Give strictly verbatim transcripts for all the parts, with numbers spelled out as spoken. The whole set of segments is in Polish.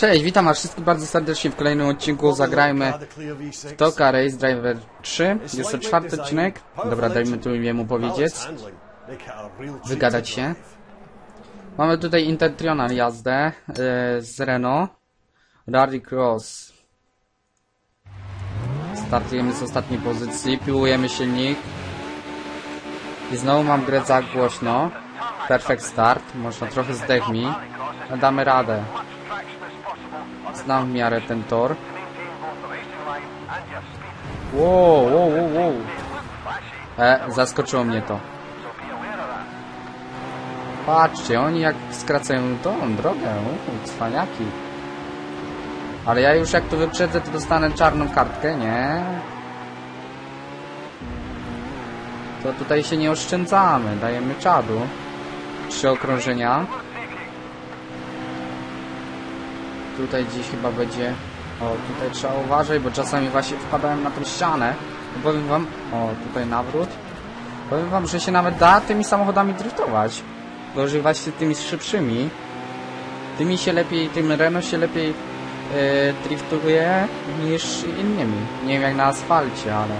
Cześć, witam was wszystkich bardzo serdecznie w kolejnym odcinku. Zagrajmy w Toka Race Driver trzy. Jest to czwarty odcinek. Dobra, dajmy tu jemu powiedzieć. Wygadać się. Mamy tutaj Intertriona jazdę yy, z Renault. Rally Cross. Startujemy z ostatniej pozycji, piłujemy silnik. I znowu mam grę za głośno. Perfect start, można trochę zdech mi. Ale damy radę. Znam w miarę ten tor. Wow, wow, wow, wow. E, zaskoczyło mnie to. Patrzcie, oni jak skracają tą drogę. Uuu, cwaniaki. Ale ja już jak tu wyprzedzę, to dostanę czarną kartkę, nie? To tutaj się nie oszczędzamy, dajemy czadu. Trzy okrążenia. Tutaj gdzieś chyba będzie... O, tutaj trzeba uważać, bo czasami właśnie wpadałem na tą ścianę. Powiem wam... O, tutaj nawrót. Powiem wam, że się nawet da tymi samochodami driftować. Gorzej właśnie tymi szybszymi. Tymi się lepiej, tym Renault się lepiej yy, driftuje niż innymi. Nie wiem jak na asfalcie, ale...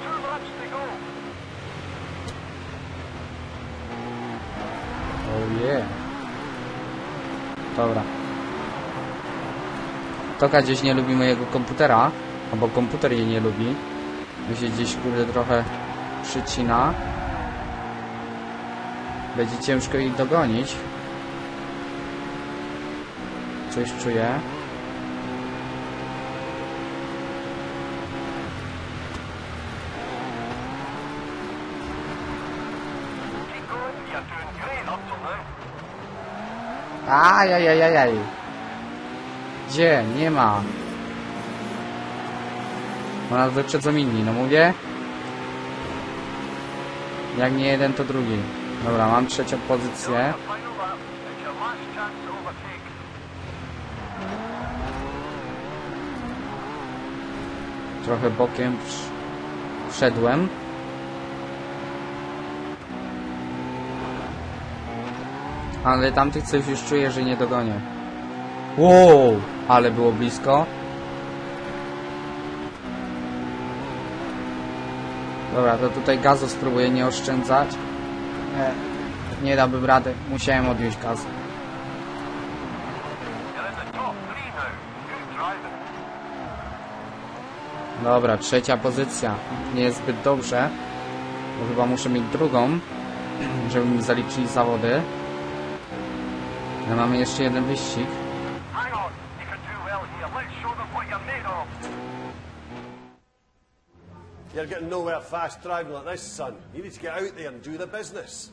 Oh yeah. Dobra. Toka gdzieś nie lubi mojego komputera, albo komputer jej nie lubi. Mi się gdzieś kurde trochę przycina. Będzie ciężko ich dogonić. Coś czuję. Ajajajajaj. Gdzie? Nie ma. Ona wyprzedzą inni, no mówię. Jak nie jeden, to drugi. Dobra, mam trzecią pozycję. Trochę bokiem wszedłem. Ale tamtych coś już czuję, że nie dogonię. Wow, ale było blisko. Dobra, to tutaj gazu spróbuję nie oszczędzać. E, nie dałbym rady, musiałem odjąć gaz. Dobra, trzecia pozycja. Nie jest zbyt dobrze. Bo chyba muszę mieć drugą, żeby mi zaliczyli zawody. Ale mamy jeszcze jeden wyścig. You're getting nowhere fast driving like this, son. You need to get out there and do the business.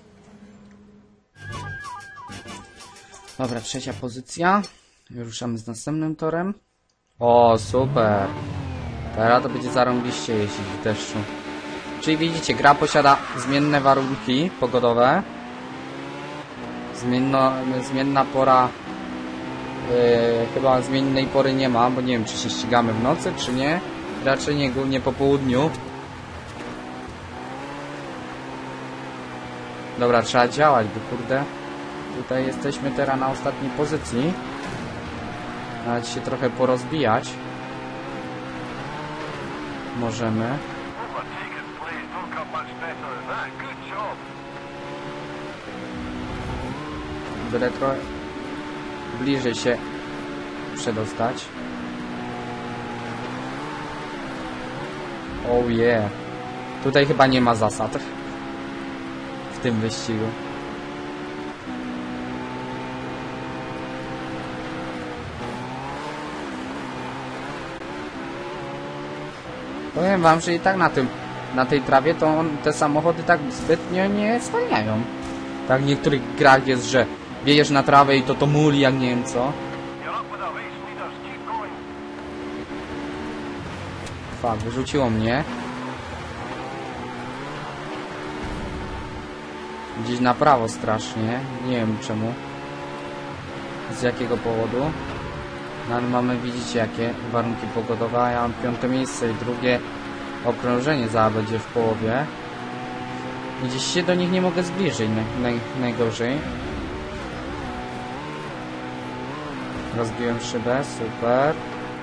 Dobra, trzecia pozycja. Ruszamy z następnym torem. O, super. Teraz to będzie zarąbiście jeździć w deszczu. Czyli widzicie, gra posiada zmienne warunki pogodowe. Zmienno, zmienna pora. Yy, chyba zmiennej pory nie ma, bo nie wiem, czy się ścigamy w nocy, czy nie. Raczej nie, głównie po południu. Dobra, trzeba działać, bo kurde. Tutaj jesteśmy teraz na ostatniej pozycji. Nawet się trochę porozbijać. Możemy. Byle trochę bliżej się przedostać. Oh yeah. Tutaj chyba nie ma zasad w tym wyścigu. Powiem wam, że i tak na tym, na tej trawie to on, te samochody tak zbytnio nie zwalniają. Tak w niektórych grach jest, że biejesz na trawę i to to muli jak nie wiem co. Fak, wyrzuciło mnie. Gdzieś na prawo strasznie. Nie wiem czemu. Z jakiego powodu. No ale mamy, widzicie jakie warunki pogodowe. Ja mam piąte miejsce i drugie okrążenie za będzie w połowie. Gdzieś się do nich nie mogę zbliżyć naj, naj, najgorzej. Rozbiłem szybę, super.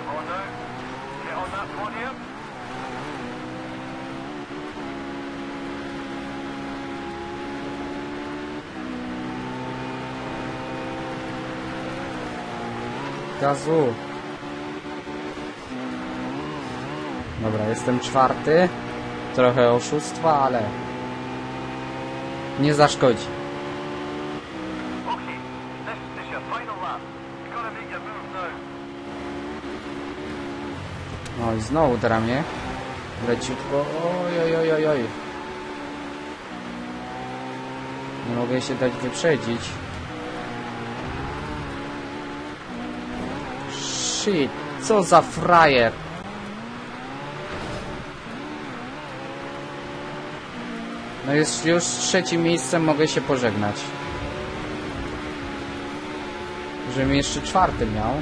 Gazu. Dobra, jestem czwarty. Trochę oszustwa, ale nie zaszkodzi. No i znowu teraz mnie leciutko. Oj, oj, oj, oj, oj. Nie mogę się dać wyprzedzić. Shit, co za frajer. No jest już trzecim miejscem, mogę się pożegnać. Żebym jeszcze czwarty miał.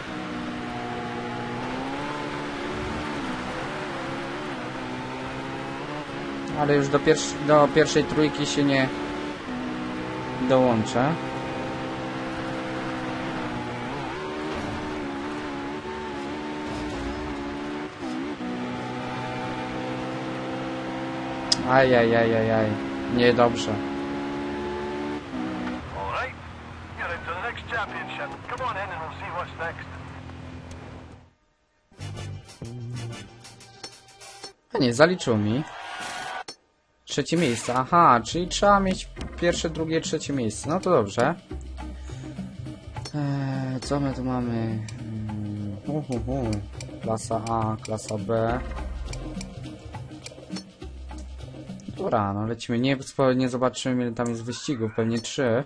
Ale już do, pierwszy, do pierwszej trójki się nie dołączę. Ajajajajaj, niedobrze. A nie, zaliczył mi. Trzecie miejsce, aha, czyli trzeba mieć pierwsze, drugie, trzecie miejsce. No to dobrze. Eee, co my tu mamy? Uh, uh, uh. Klasa A, klasa B. Dobra, no lecimy. Nie, nie zobaczymy, ile tam jest wyścigów. Pewnie trzy.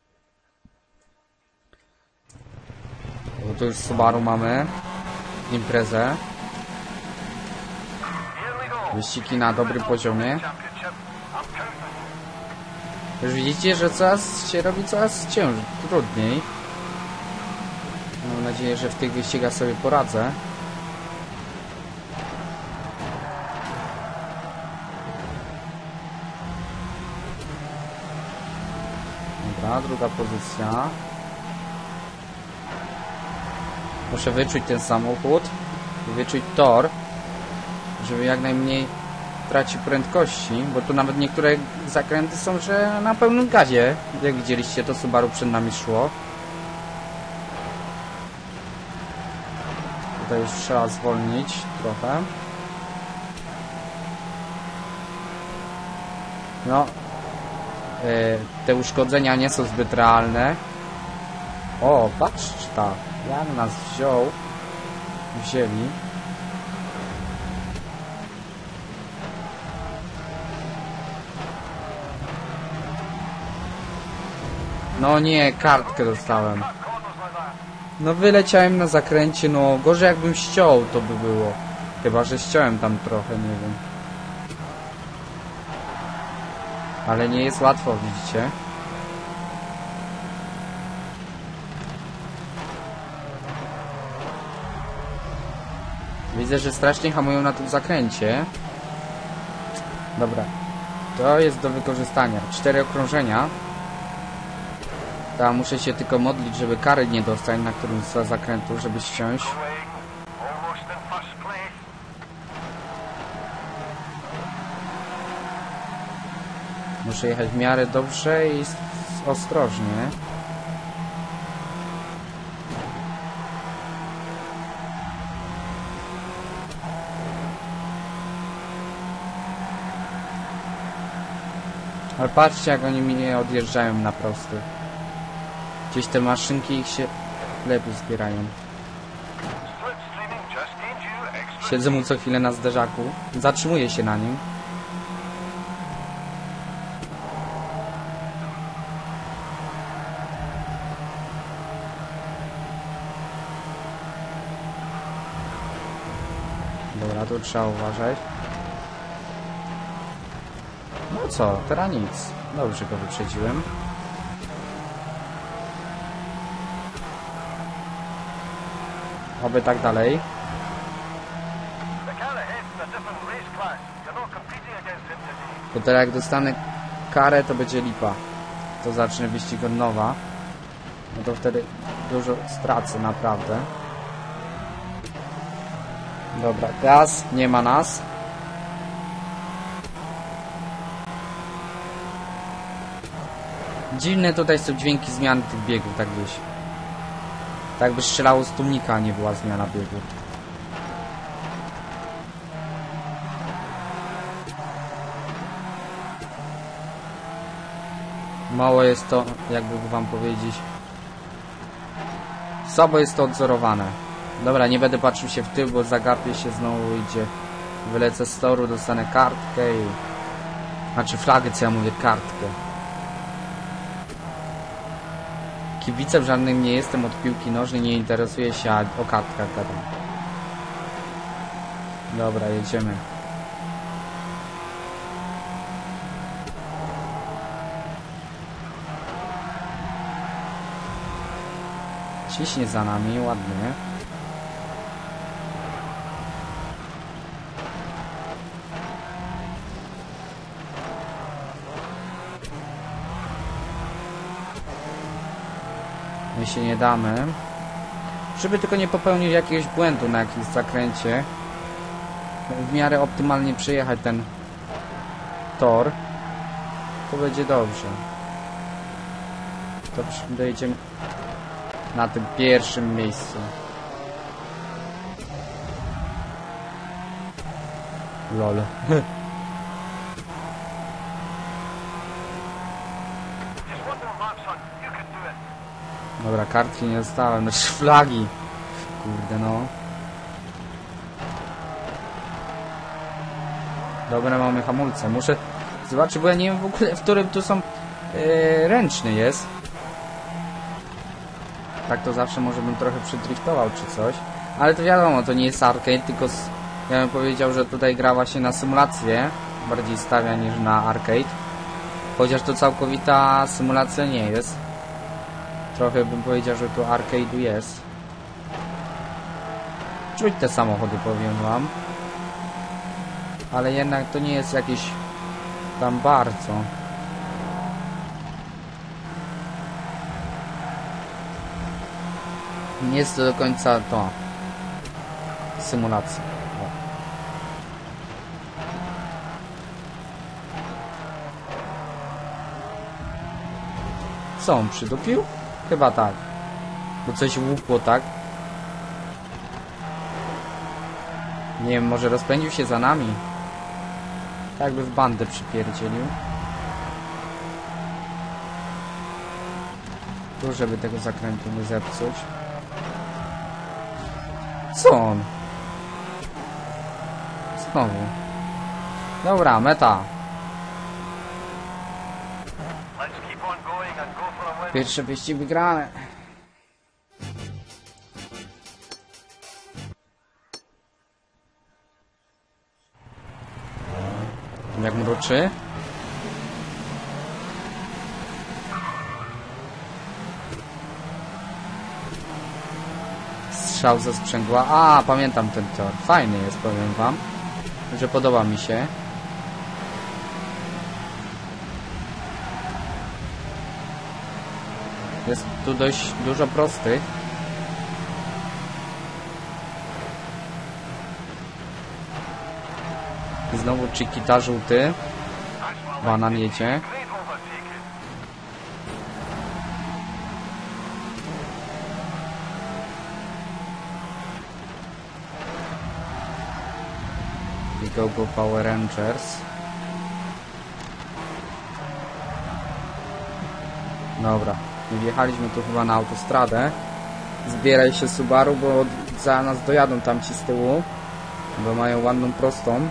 Bo tu już Subaru mamy. Imprezę. Wyścigi na dobrym poziomie. Już widzicie, że coraz się robi coraz ciężej, trudniej. Mam nadzieję, że w tych wyścigach sobie poradzę. Dobra, druga pozycja. Muszę wyczuć ten samochód i wyczuć tor, żeby jak najmniej tracił prędkości, bo tu nawet niektóre zakręty są, że na pełnym gazie. Jak widzieliście, to Subaru przed nami szło. Tutaj już trzeba zwolnić trochę. No, yy, te uszkodzenia nie są zbyt realne. O, patrz tak, jak nas wziął, wzięli. No nie, kartkę dostałem. No wyleciałem na zakręcie, no gorzej jakbym ściął, to by było. Chyba, że ściąłem tam trochę, nie wiem. Ale nie jest łatwo, widzicie. Widzę, że strasznie hamują na tym zakręcie. Dobra. To jest do wykorzystania. Cztery okrążenia. Tam muszę się tylko modlić, żeby kary nie dostać na którymś z zakrętów, żeby ściąć. Muszę jechać w miarę dobrze i ostrożnie. Ale patrzcie, jak oni mnie odjeżdżają na prosty. Gdzieś te maszynki ich się lepiej zbierają. Siedzę mu co chwilę na zderzaku. Zatrzymuję się na nim. Dobra, tu trzeba uważać. No co, teraz nic. Dobrze go wyprzedziłem. Oby tak dalej. Bo teraz jak dostanę karę, to będzie lipa. To zacznę wyścig od nowa. No to wtedy dużo stracę, naprawdę. Dobra, gaz, nie ma nas. Dziwne tutaj są dźwięki zmiany tych biegów, tak gdzieś. Tak by strzelało z tłumnika, a nie była zmiana biegu. Mało jest to, jakby wam powiedzieć. Słabo jest to odzorowane. Dobra, nie będę patrzył się w tył, bo zagapię się, znowu idzie. Wylecę z toru, dostanę kartkę i... Znaczy flagę, co ja mówię, kartkę. Kibicem żadnym nie jestem od piłki nożnej, nie interesuję się, a o kartkach gadam. Dobra, jedziemy. Ciśnie za nami, ładnie. My się nie damy. Żeby tylko nie popełnić jakiegoś błędu na jakimś zakręcie. W miarę optymalnie przejechać ten tor. To będzie dobrze. To dojedziemy na tym pierwszym miejscu. Lol. Dobra, kartki nie dostałem, no flagi. Kurde no. Dobra, mamy hamulce. Muszę zobaczyć, bo ja nie wiem w ogóle, w którym tu są yy, ręczny jest. Tak to zawsze może bym trochę przydriftował czy coś. Ale to wiadomo, to nie jest arcade, tylko z, ja bym powiedział, że tutaj gra właśnie na symulację. Bardziej stawia niż na arcade. Chociaż to całkowita symulacja nie jest. Trochę bym powiedział, że tu arcade'u jest. Czuć te samochody, powiem wam. Ale jednak to nie jest jakieś tam bardzo. Nie jest to do końca to symulacja. O. Co on przydupił? Chyba tak. Bo coś łupło, tak? Nie wiem, może rozpędził się za nami. Tak by w bandę przypierdzielił. Tu, żeby tego zakrętu nie zepsuć. Co on? Znowu. Dobra, meta. Pierwsze wyścig wygrane. Jak mruczy? Strzał ze sprzęgła. A, pamiętam ten tor. Fajny jest, powiem wam. Że podoba mi się. Jest tu dość dużo prostych. Znowu Chiquita żółty. Banan jedzie. I go go Power Rangers. Dobra. Wjechaliśmy tu chyba na autostradę. Zbieraj się Subaru, bo za nas dojadą tamci z tyłu. Bo mają ładną prostą.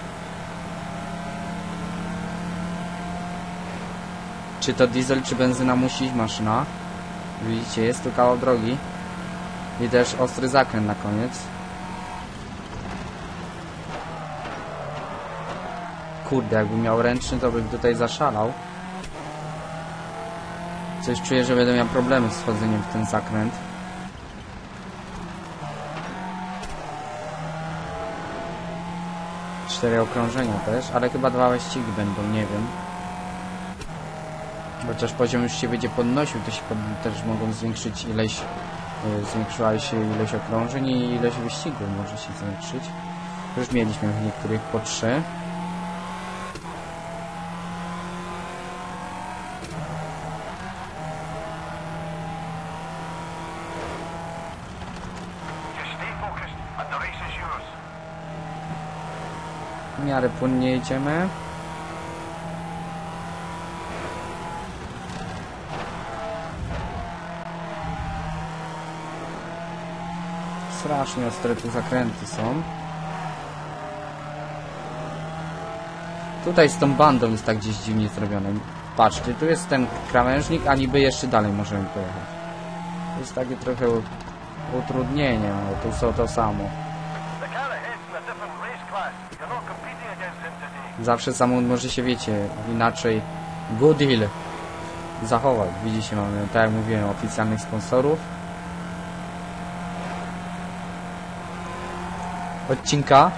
Czy to diesel, czy benzyna musi iść maszyna. Widzicie, jest tu kawał drogi. I też ostry zakręt na koniec. Kurde, jakbym miał ręczny, to bym tutaj zaszalał. Coś czuję, że będę miał problemy z wchodzeniem w ten zakręt. Cztery okrążenia też, ale chyba dwa wyścigi będą, nie wiem. Chociaż poziom już się będzie podnosił, to się pod, też mogą zwiększyć ileś, yy, zwiększyła się ileś okrążeń i ileś wyścigów może się zwiększyć. Już mieliśmy w niektórych po trzy. W miarę płynnie jedziemy. Strasznie ostre tu zakręty są. Tutaj z tą bandą jest tak gdzieś dziwnie zrobione. Patrzcie, tu jest ten krawężnik, a niby jeszcze dalej możemy pojechać. To jest takie trochę utrudnienie, no to jest to samo. Zawsze samochód może się, wiecie, inaczej good deal zachować. Widzicie, mamy, tak jak mówiłem, oficjalnych sponsorów odcinka.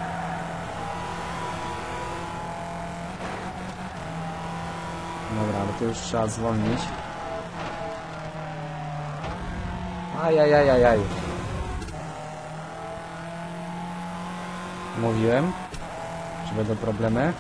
Dobra, ale to już trzeba zwolnić. Ajajajajaj. Mówiłem, że będą problemy.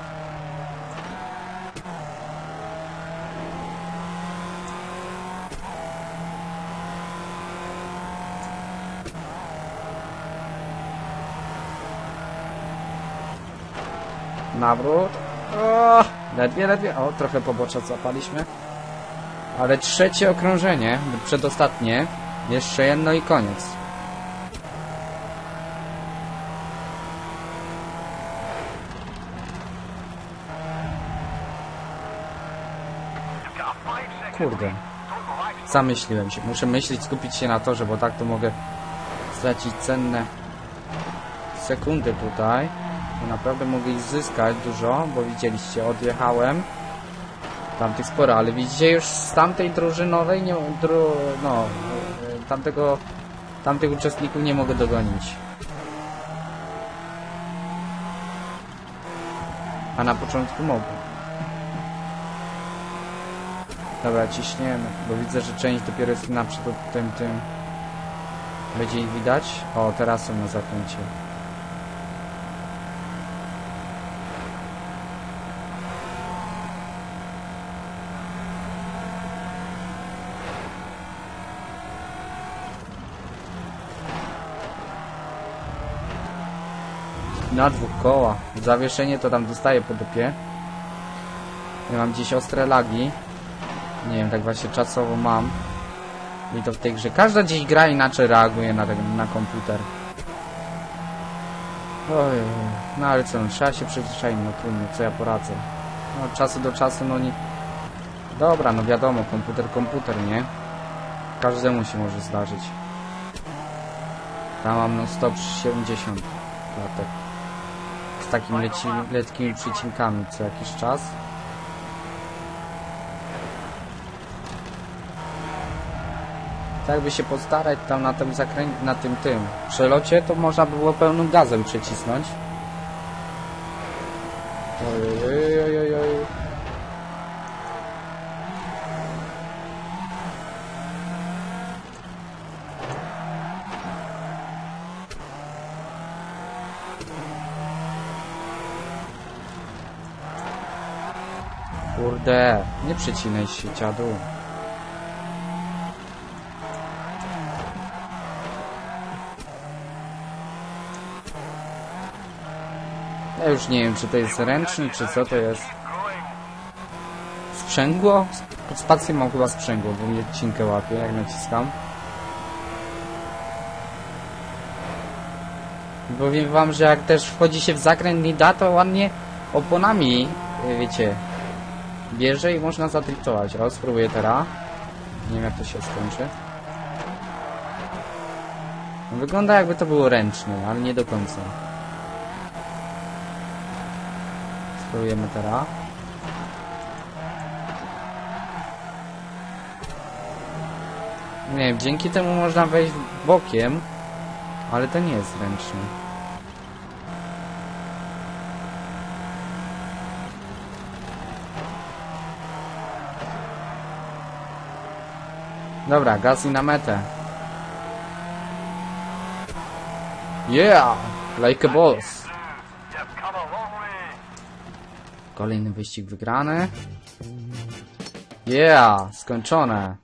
Nawrót. O, ledwie, ledwie. O, trochę pobocza złapaliśmy. Ale trzecie okrążenie, przedostatnie. Jeszcze jedno i koniec. Kurde. Zamyśliłem się. Muszę myśleć, skupić się na torze, bo tak to mogę stracić cenne sekundy tutaj. To naprawdę mogę ich zyskać dużo, bo widzieliście, odjechałem tamtych sporo, ale widzicie, już z tamtej drużynowej nie, dru, no, tamtego, tamtych uczestników nie mogę dogonić. A na początku mogę. Dobra, ciśniemy, bo widzę, że część dopiero jest na przykład tym, tym. Będzie ich widać? O, teraz są na zakręcie. Na dwóch kołach. Zawieszenie to tam dostaję po dupie. Ja mam gdzieś ostre lagi. Nie wiem, tak właśnie czasowo mam. I to w tej grze. Każda gdzieś gra inaczej reaguje na, na komputer. Oj, no ale co, no, trzeba się przyzwyczaić, no trudno, co ja poradzę. No od czasu do czasu, no nie... Dobra, no wiadomo, komputer, komputer, nie? Każdemu się może zdarzyć. Tam mam no sto siedemdziesiąt latek. Z takimi leci, letkimi przycinkami co jakiś czas. Tak by się postarać tam na tym zakręcie, na tym tym przelocie, to można by było pełnym gazem przycisnąć. Oj, oj, oj, oj. Kurde, nie przycinaj się, dziadu. Ja już nie wiem, czy to jest ręczny, czy co to jest. Sprzęgło? Pod spacją mam chyba sprzęgło, bo mnie odcinkę łapie, jak naciskam. Powiem wam, że jak też wchodzi się w zakręt nie da, to ładnie oponami, wiecie, bierze i można zadriftować. O, spróbuję teraz. Nie wiem, jak to się skończy. Wygląda, jakby to było ręczne, ale nie do końca. Spróbujemy teraz. Nie wiem, dzięki temu można wejść bokiem, ale to nie jest ręczne. Dobra, gaz i na metę. Yeah! Like a boss. Kolejny wyścig wygrany. Yeah! Skończone.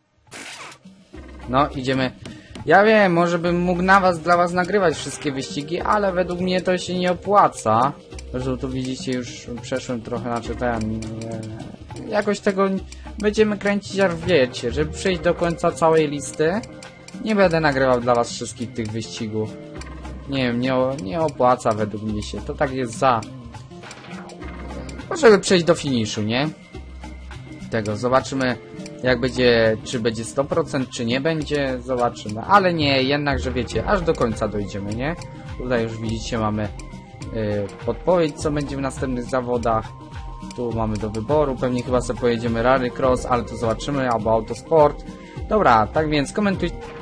No, idziemy. Ja wiem, może bym mógł na was, dla was nagrywać wszystkie wyścigi, ale według mnie to się nie opłaca. Zresztą tu widzicie, już przeszłem trochę, znaczy ten... E, jakoś tego będziemy kręcić, jak wiecie, żeby przejść do końca całej listy. Nie będę nagrywał dla was wszystkich tych wyścigów. Nie wiem, nie, nie opłaca według mnie się. To tak jest za... Żeby przejść do finiszu, nie? Tego, zobaczymy jak będzie, czy będzie sto procent, czy nie będzie, zobaczymy. Ale nie, jednak, że wiecie, aż do końca dojdziemy, nie? Tutaj już widzicie, mamy yy, podpowiedź, co będzie w następnych zawodach. Tu mamy do wyboru, pewnie chyba sobie pojedziemy Rallycross, ale to zobaczymy, albo Autosport. Dobra, tak więc komentujcie.